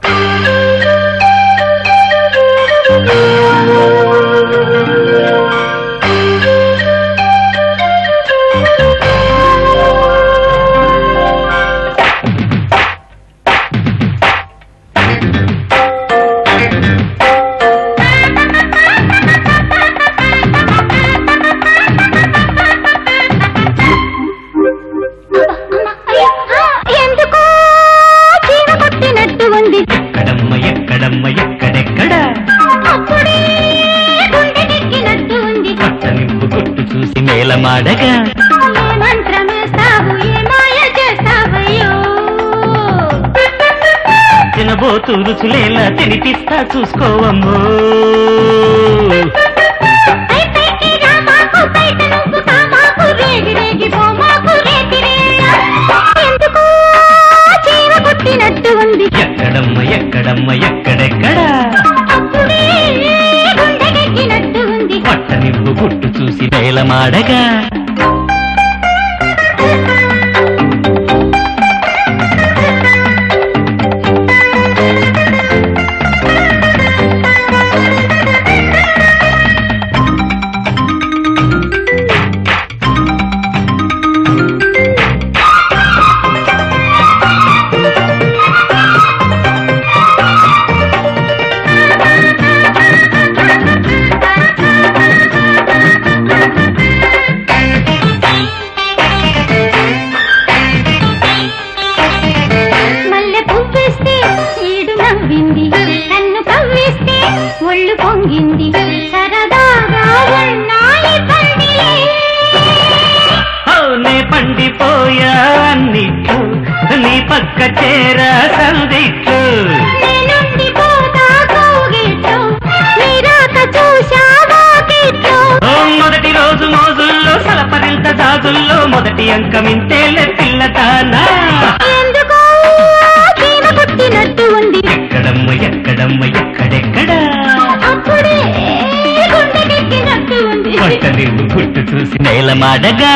తినబోతూ రుచులేలా తినిపిస్తా చూసుకోవమ్మో. ఎక్కడమ్మ ఎక్కడమ్మ ఎక్కడెక్కడా పట్ట నింపు గుట్టు చూసి వేలమాడగా మొదటి రోజు మోజుల్లో సలపరింత దాజుల్లో మొదటి అంకమింతేలే పిల్లతానా. ఎక్కడమ్మ ఎక్కడమ్మ ఎక్కడెక్కడా పట్ట నిన్ను గుట్టు చూసి నేలమాడగా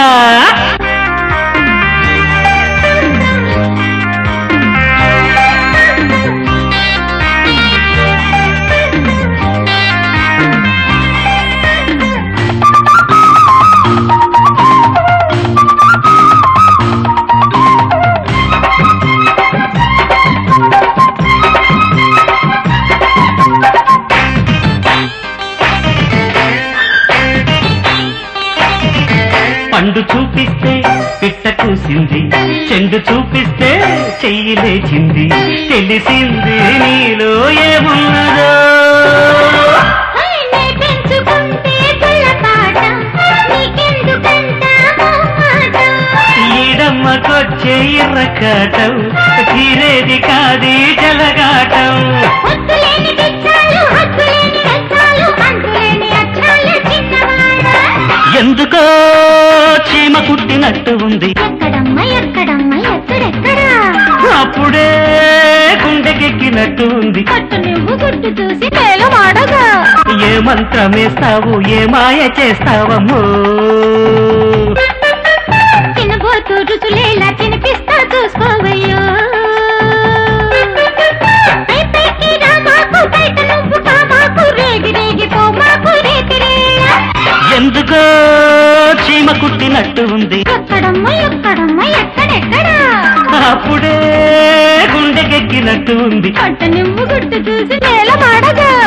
పండు చూపిస్తే పిట్ట కూసింది, చెండు చూపిస్తే చెయ్యి లేచింది, తెలిసింది నీలో ఏమున్నదో. ఈడమ్మకొచ్చే ఎర్రకాటం తీరేది కాది జలగాటం. ఎందుకో చీమ కుట్టినట్టు ఉంది, అప్పుడే గుండెకెక్కినట్టు ఉంది. ఏ మంత్రమేస్తావు ఏ మాయ చేస్తావమ్మో. తినబోతూ రుచులేలా తినిపిస్తా చూసుకోవయ్యో. ఎందుకో చీమ కుట్టినట్టు ఉంది, అప్పుడే గుండెకెక్కినట్టు ఉంది. నువ్వు గుట్టు చూసి నేల మాడగా